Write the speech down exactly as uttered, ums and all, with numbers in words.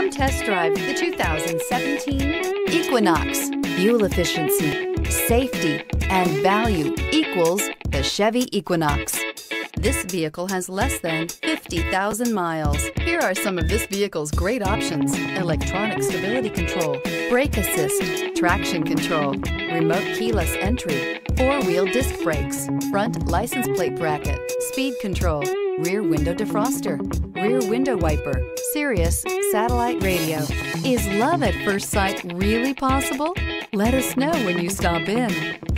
Come test drive the two thousand seventeen Equinox. Fuel efficiency, safety, and value equals the Chevy Equinox. This vehicle has less than fifty thousand miles. Here are some of this vehicle's great options: electronic stability control, brake assist, traction control, remote keyless entry, four-wheel disc brakes, front license plate bracket, speed control, rear window defroster, rear window wiper, Sirius satellite radio. Is love at first sight really possible? Let us know when you stop in.